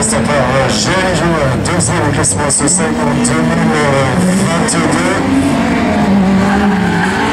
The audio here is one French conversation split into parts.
reste encore Jérémy Joueur, deuxième au classement social en 2022.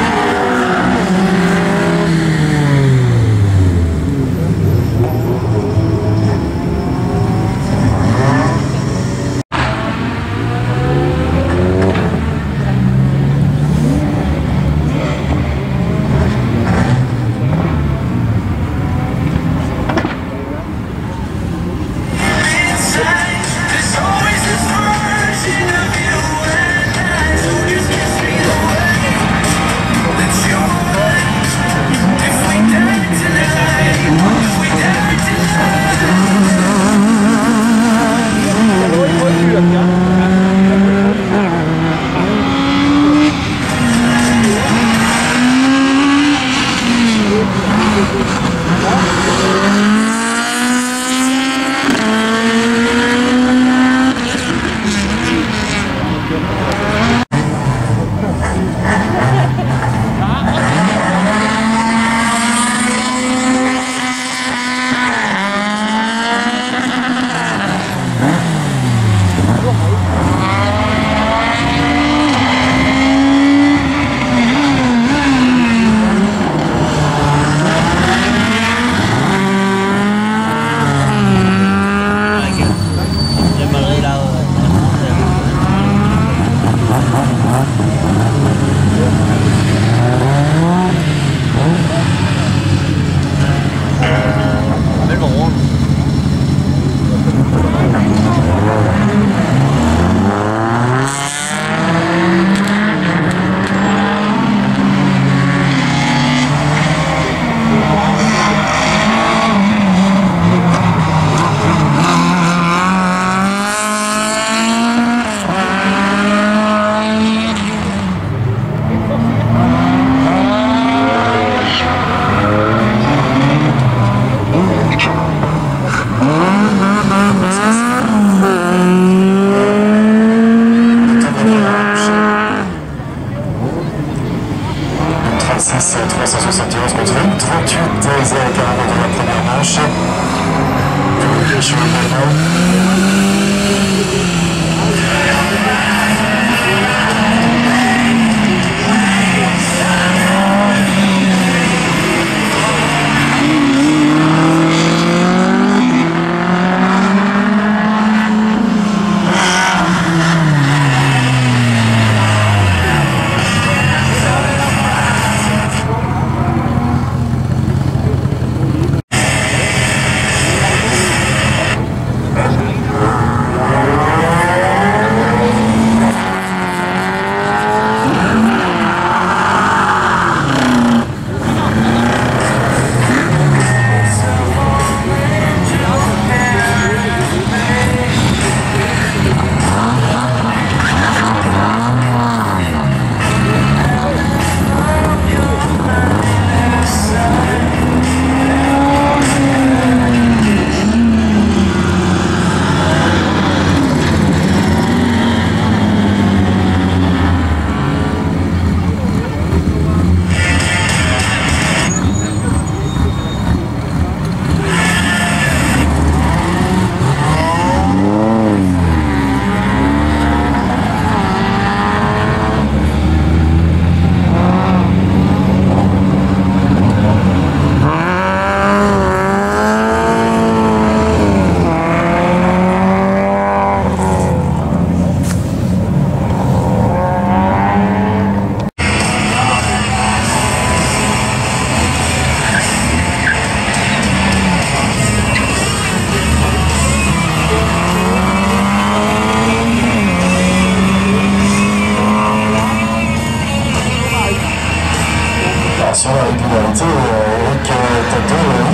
Sur la régularité, Eric Tato,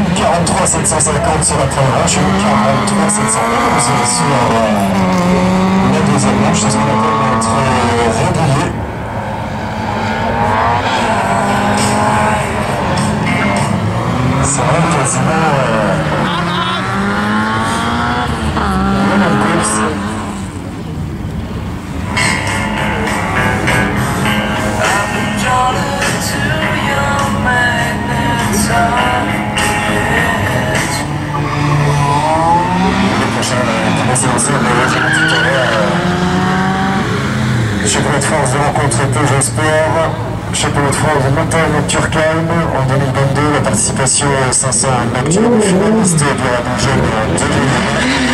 43 750 sur la première manche, 43 711 sur la deuxième manche, c'est ce qu'on appelle être régulier. C'est même quasiment la même course. Le prochain commencer, mais tout à l'heure, championnat de France de rencontre Peugeot Sport, championnat de France de montagne Turkheim en 2022, la participation 500 Nocturne, finaliste de la Jeune 2020.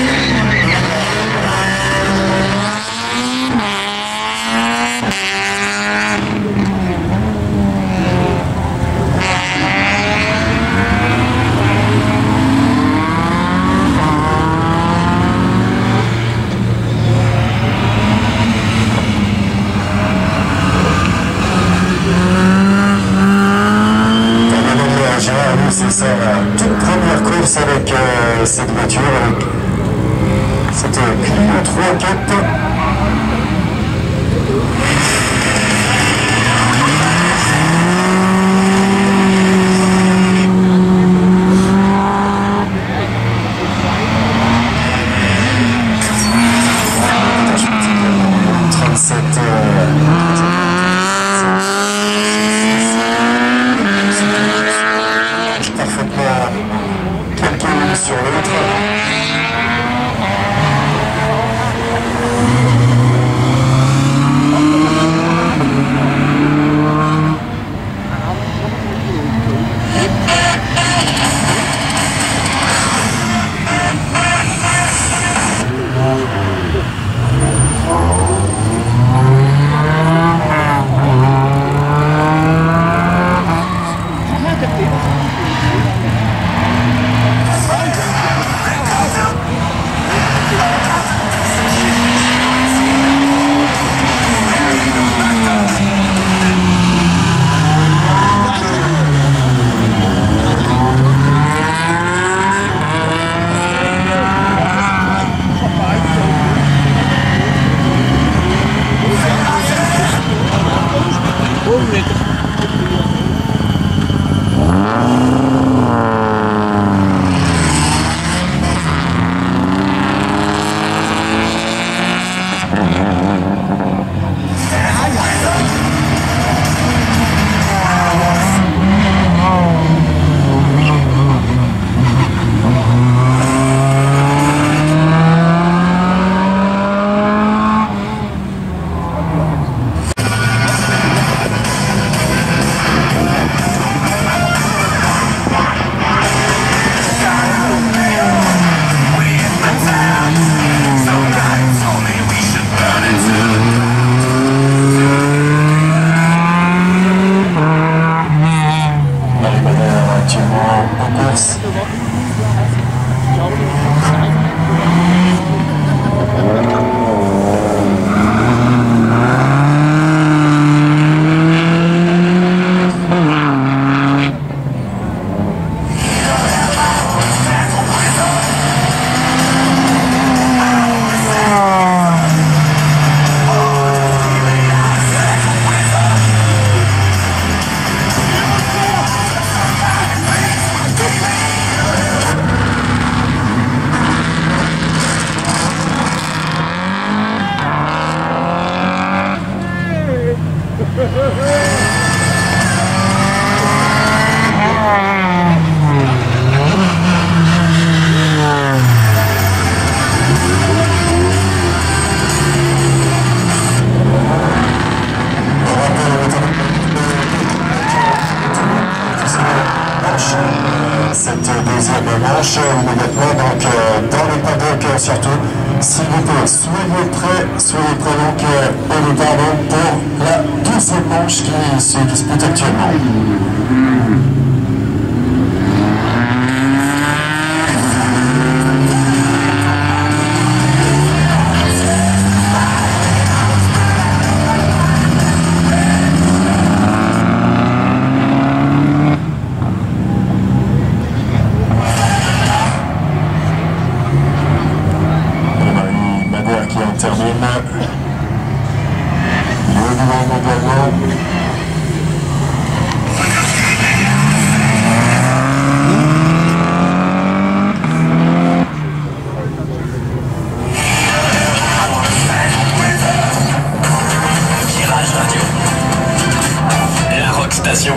C'est sa toute première course avec cette voiture, avec cette Clio 3-4. Sur l'autre. Cette deuxième manche immédiatement donc dans le paddock surtout. S'il vous plaît, soyez prêts donc au départ donc pour la deuxième manche qui se dispute actuellement. Station.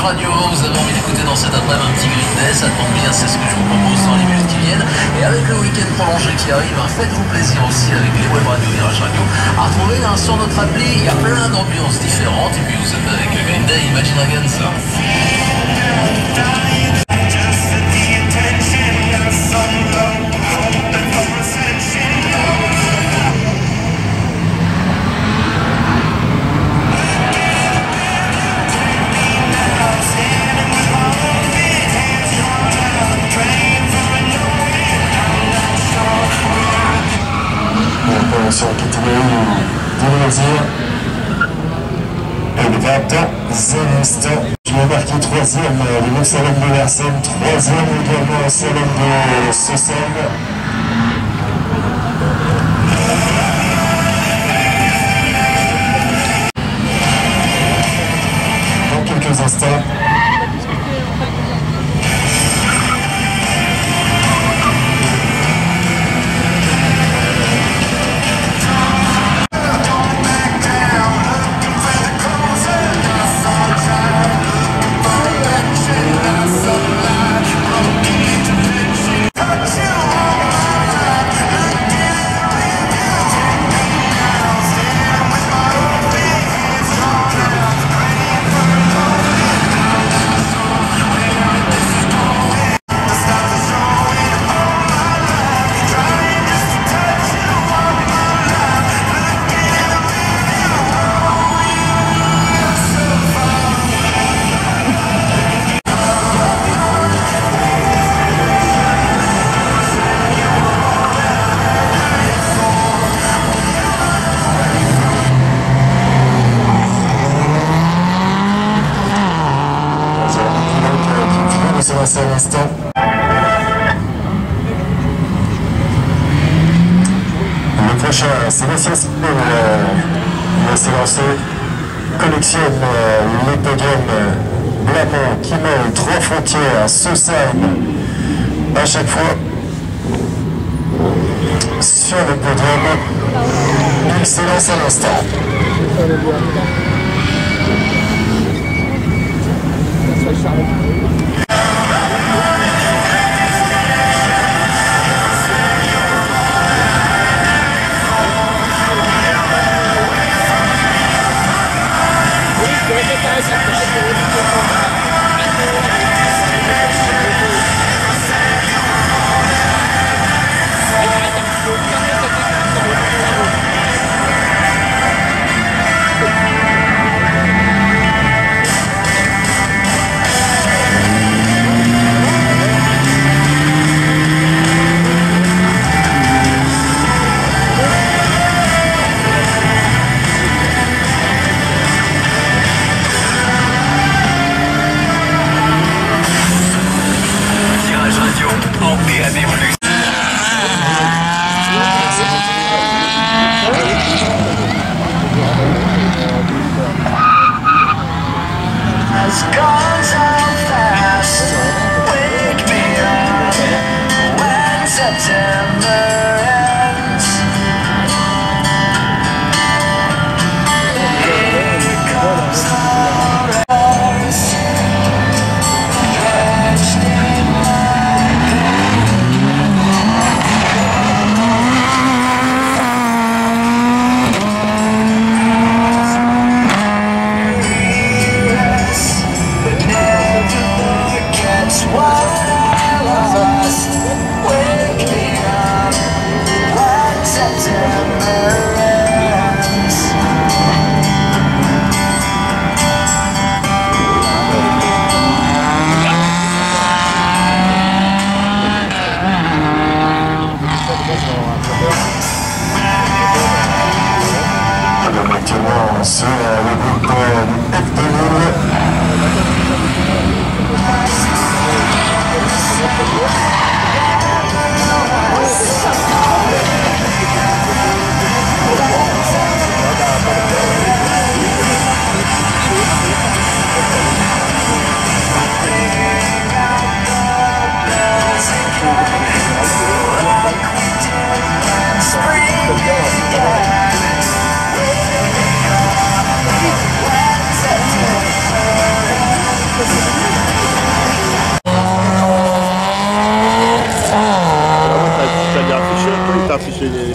Radio, vous avez envie d'écouter dans cet après-midi un petit Green Day, ça tombe bien, c'est ce que je vous propose dans les minutes qui viennent. Et avec le week-end prolongé qui arrive, faites-vous plaisir aussi avec les web radios Virage Radio. À retrouver sur notre appli, il y a plein d'ambiances différentes. Et puis vous êtes avec Green Day, Imagine Dragons. Sur la catégorie du loisir. Et le 20e instant. Je vais marquer 3e, le nouveau salon de Versailles, 3e également le salon de Socène. Dans quelques instants. Un instant. Le prochain, Sébastien Simon va s'élancer, collectionne les podiums Blamont, Kimmel, 3 frontières, Socène, à chaque fois sur le podium. Il s'élance à l'instant.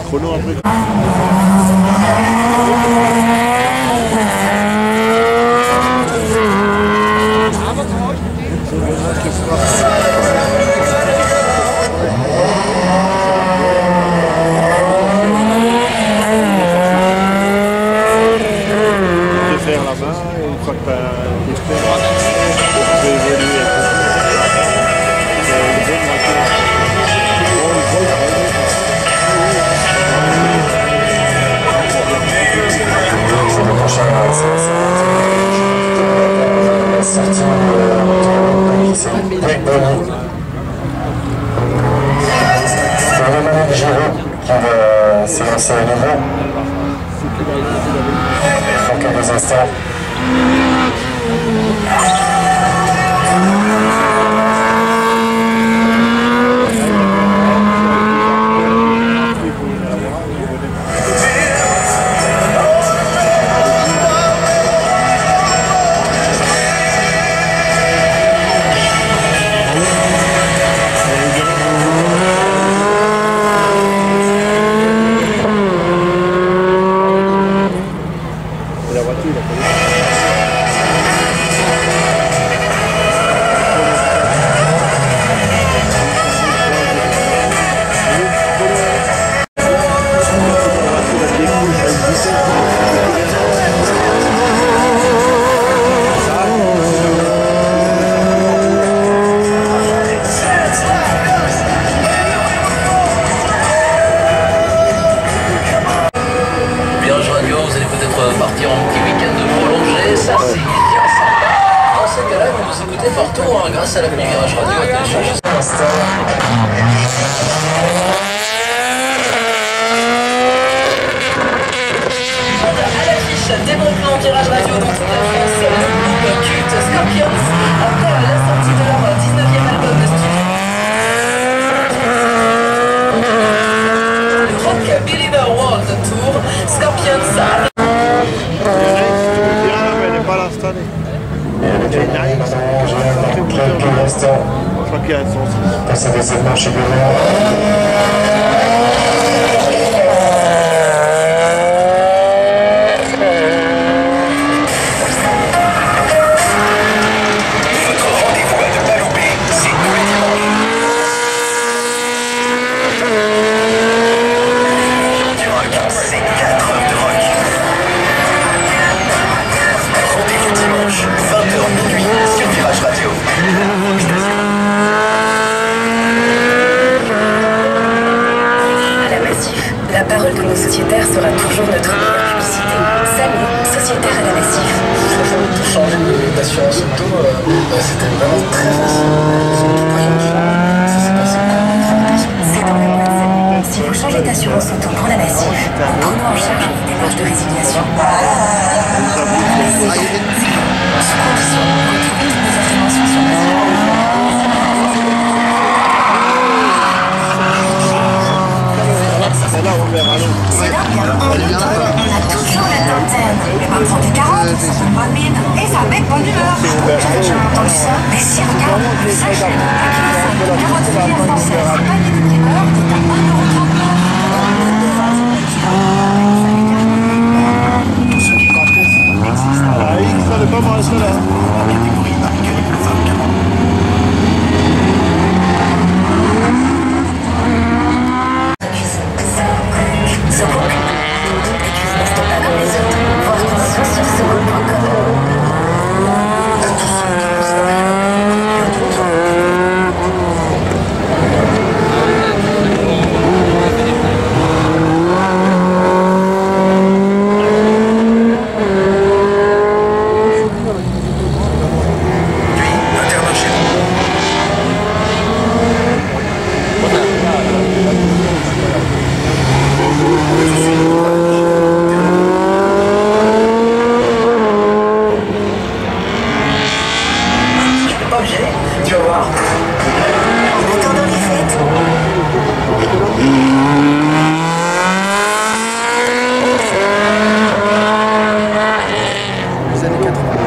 chrono après. Faire là-bas et une fois que tu as l'expérience, tu peux évoluer avec c'est le Dominique Giraud qui va s'élancer à nouveau. Dans quelques instants. Partir en petit week-end prolongé, ça c'est bien sympa. Dans ce cas-là, vous nous écoutez partout grâce à l'appli Virage Radio à télécharger. Des bons plans Virage Radio dans toute la France, le groupe culte Scorpions, après la sortie de leur 19e album de studio. Le Rock Believer World Tour, Scorpions a... elle n'est pas là cette année. Quelques instants. Je crois qu'il y a un sens. Passer de cette marche également. La parole de nos sociétaires sera toujours notre meilleure publicité. Salut, sociétaire à la Massif. Pour changer d'assurance auto, c'était vraiment très facile. C'est dans le mois de septembre. Si vous changez d'assurance auto pour la Massif, nous prenons en charge une démarche de résiliation. Sous condition, retrouvez toutes nos informations sur Massif. C'est là, on verra. C'est dingue, on a toujours la vingtaine. Les patrons des 40, ça fait bonne mine et ça met bonne humeur. T'as déjà entendu ça? Mais si, regarde, le sachet, 1,5 kg, carottes filées françaises, panier de primeur, c'est à 1,39 €. Tous ceux qui comprennent existent. Ah, il fallait pas voir cela. Catégorie marquée le 24. Sokok. Les cuisines ne sont pas comme les autres. Voir conditions sur sokok.com. À tous ceux qui ne savent tu vas voir. En attendant les fêtes. Les années 80.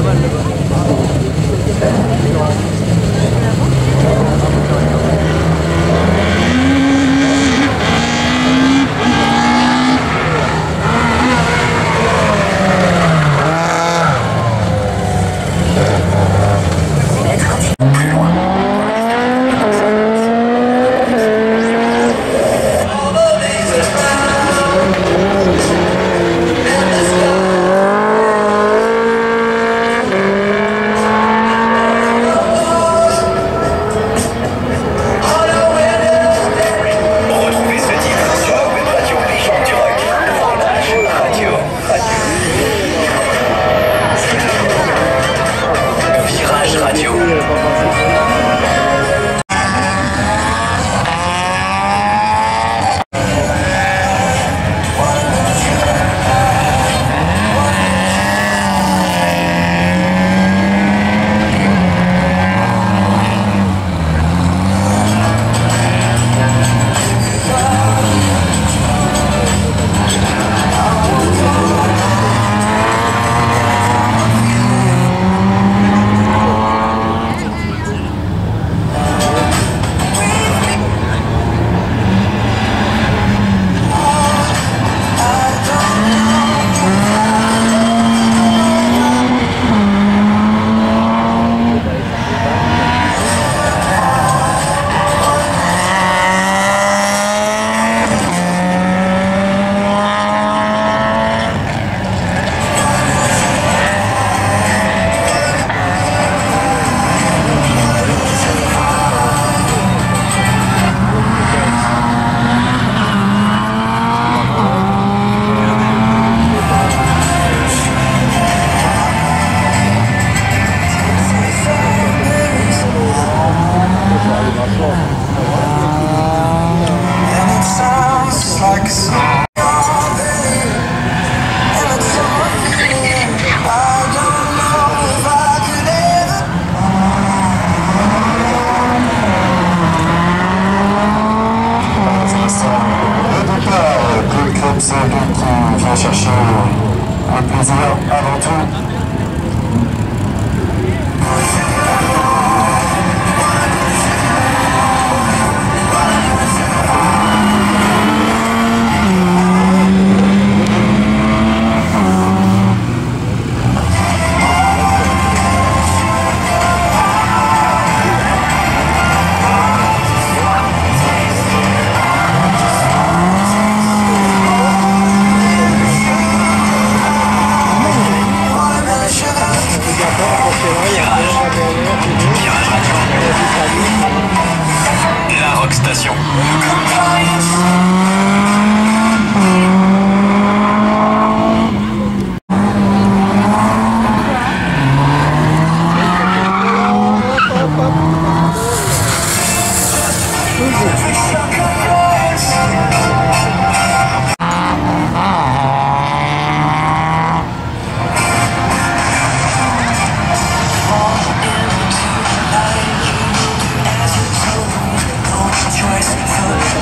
chercher le plaisir avant tout. La Rock Station. Choice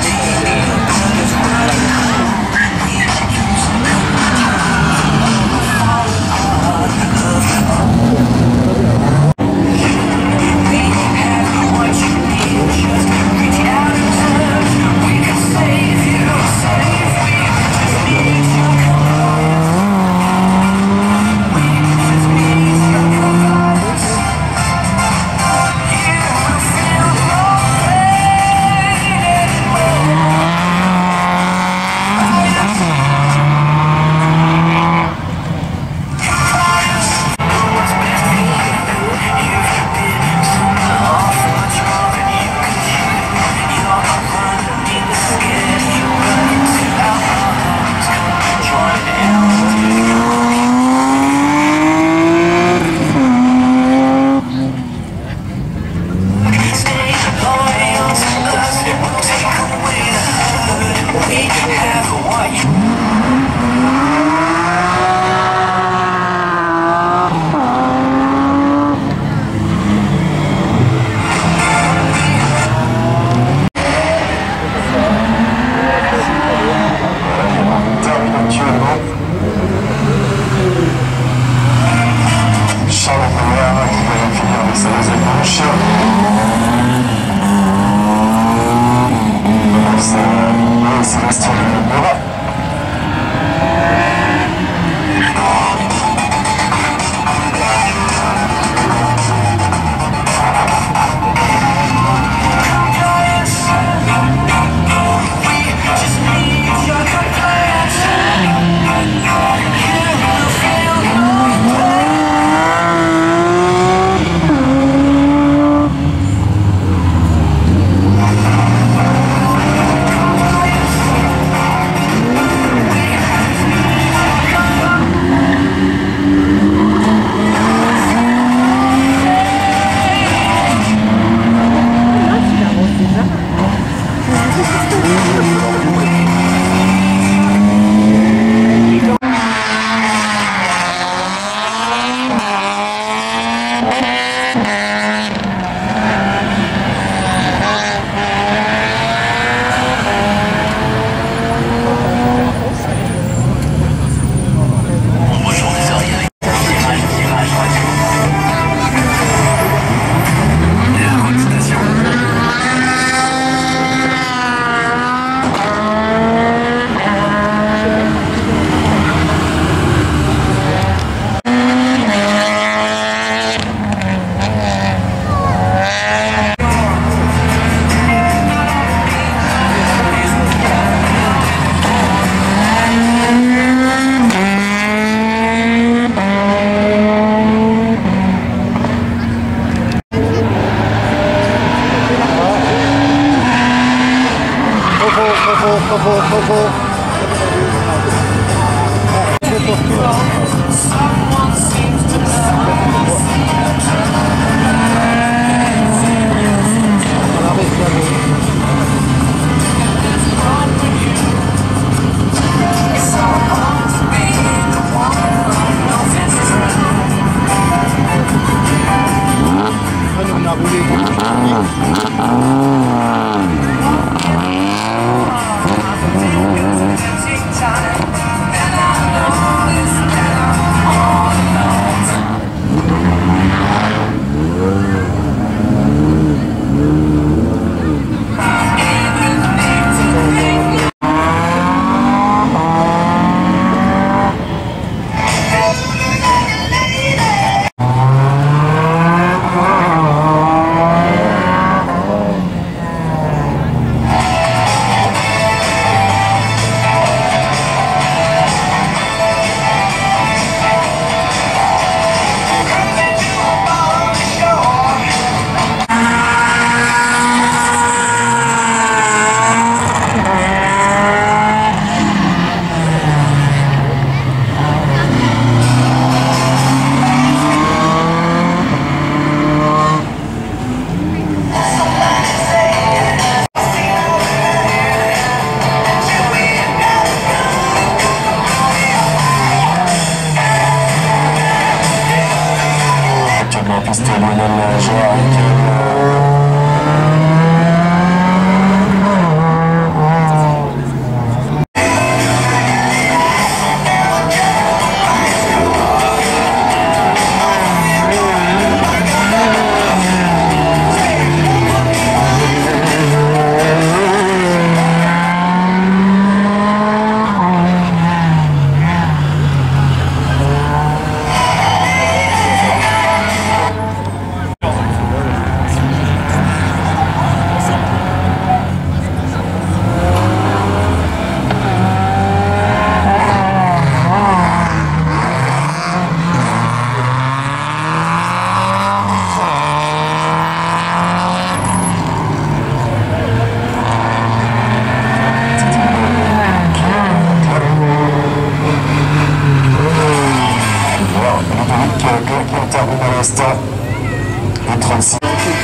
Le 36.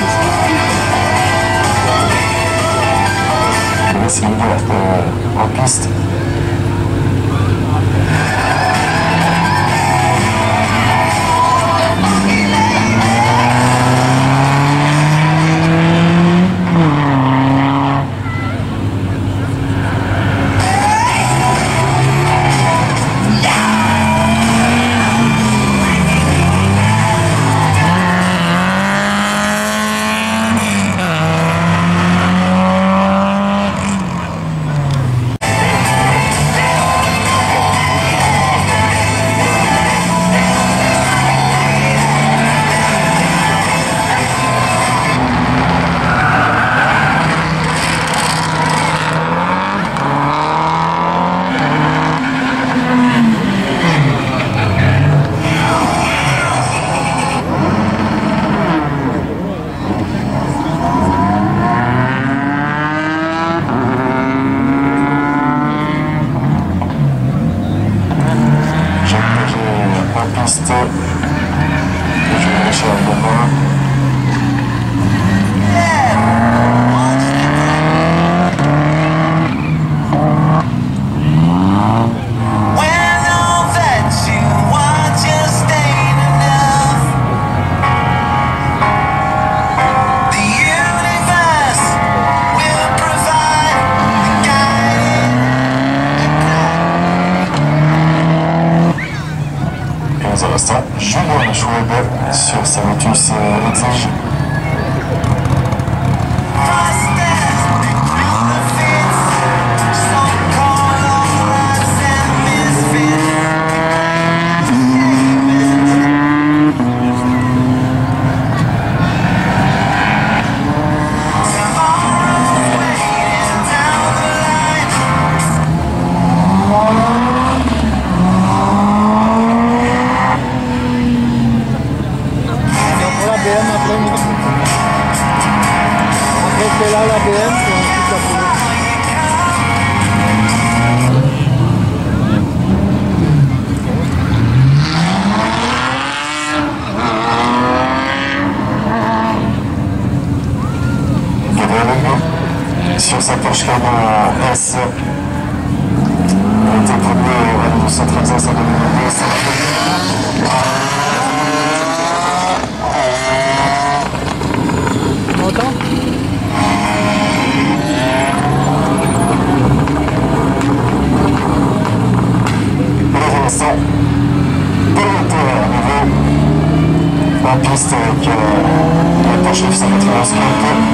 C'est une en piste. Julien Schwab sur sa Lotus Exige. Après, c'est là la BM, c'est ensuite la poulet. sur sa Porsche Cayman S. Il était premier au Rallye du Centre-Alsace en 2022. Tu m'entends? Pour l'instant, pas longtemps à nouveau en piste avec la Porsche 991 qui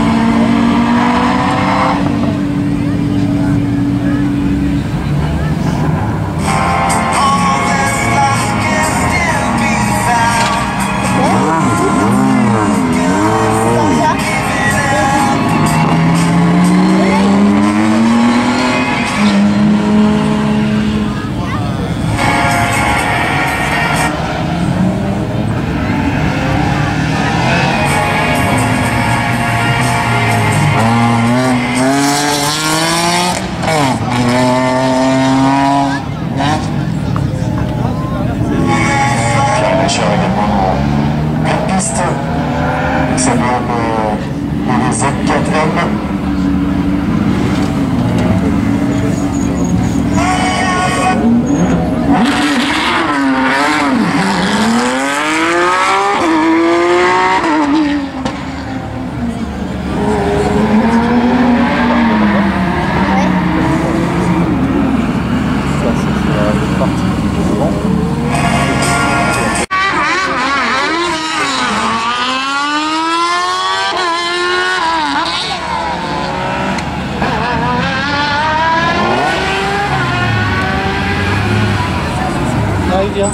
Viens.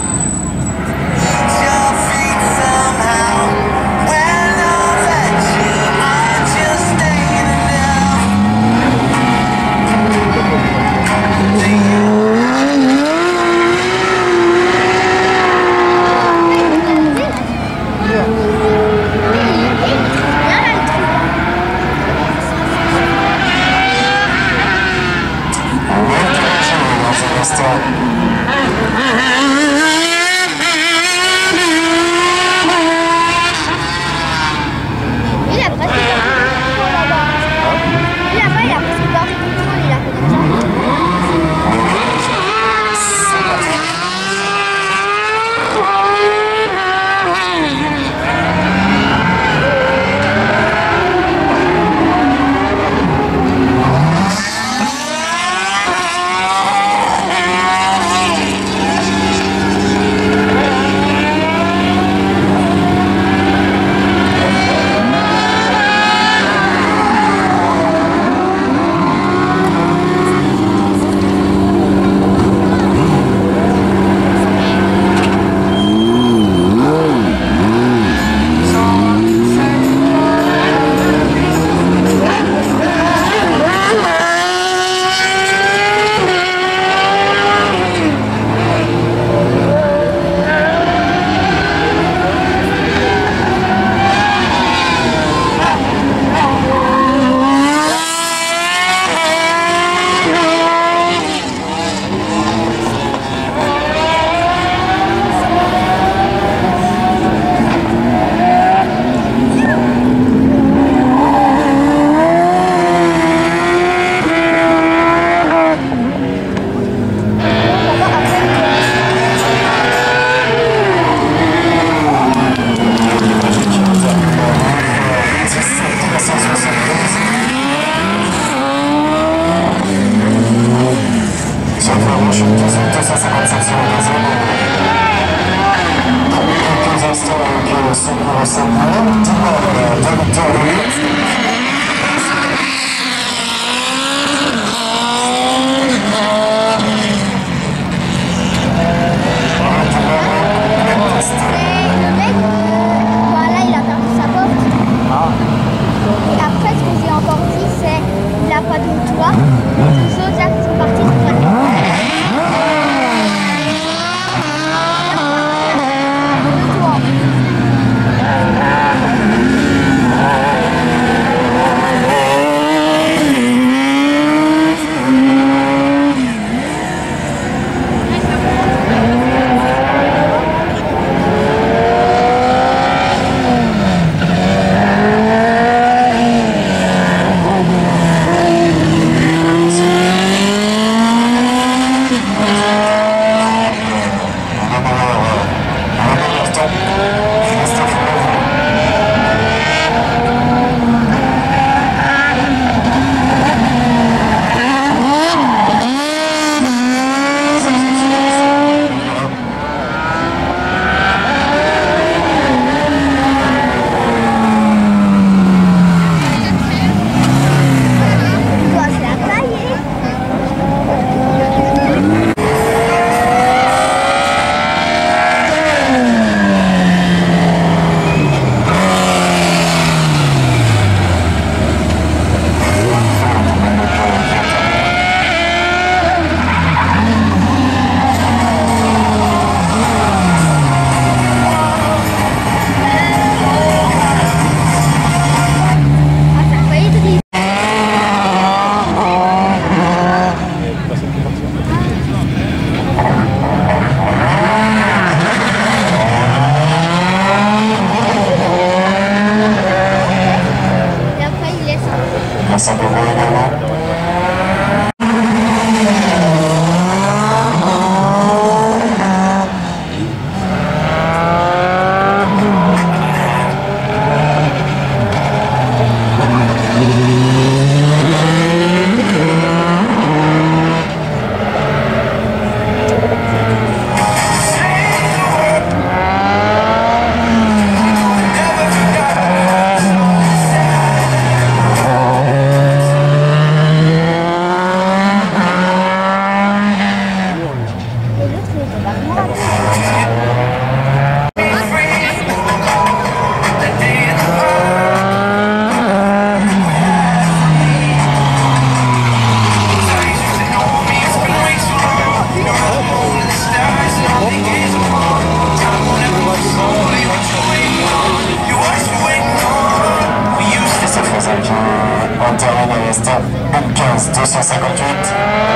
258.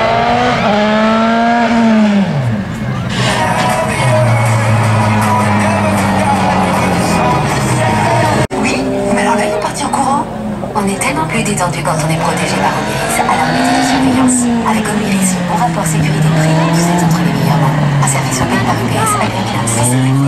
Oui, mais la veille est partie en courant. On est tellement plus détendu quand on est protégé par Omiris, alors mettez de surveillance. Avec Omiris, le bon rapport sécurité-prix, vous êtes entre les meilleurs noms. Un service offert par UPS à bien classe.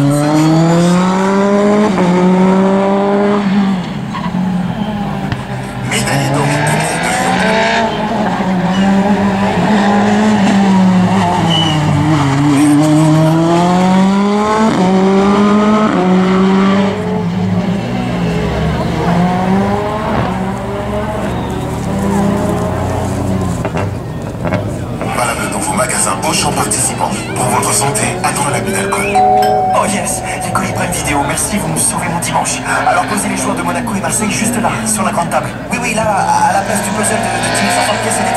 Valable dans vos magasins Auchan participants. Pour votre santé, attends l'abus d'alcool. Oh yes, les colis Prime Vidéo, merci, vous me sauvez mon dimanche. Alors posez les joueurs de Monaco et Marseille juste là, sur la grande table. Oui, là, à la place du puzzle de 10 500 pièces et